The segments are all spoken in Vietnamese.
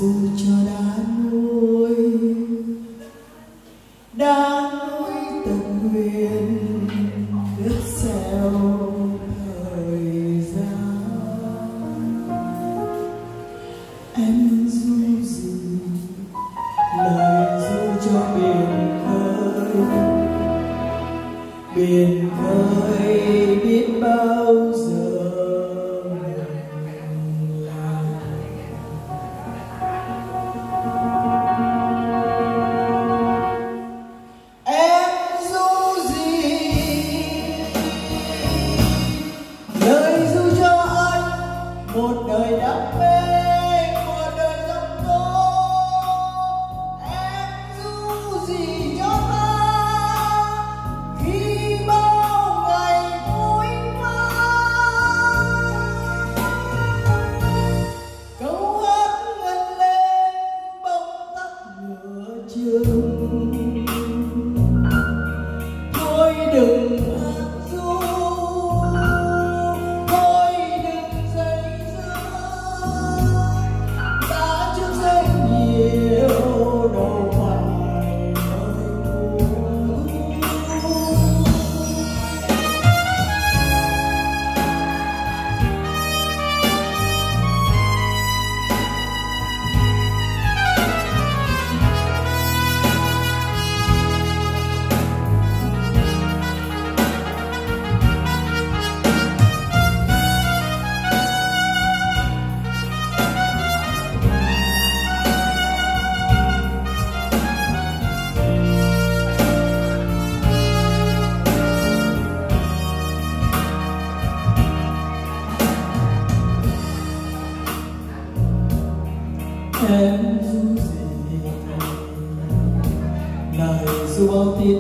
ru cho đá núi tận huyền ước xeo thời gian. Em ru gì lời ru cho biển khơi biết bao giờ một đời đam mê, một đời giông tố. Em ru gì cho ta khi bao ngày vui vang. Câu hát ngân lên bỗng tắt nửa chừng. Thôi đừng em ru gì lời ru bao tiếc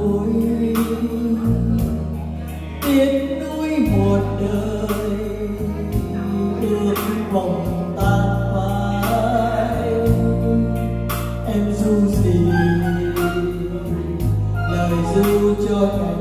nuối một đời ước vọng tan phai. Em ru gì lời ru cho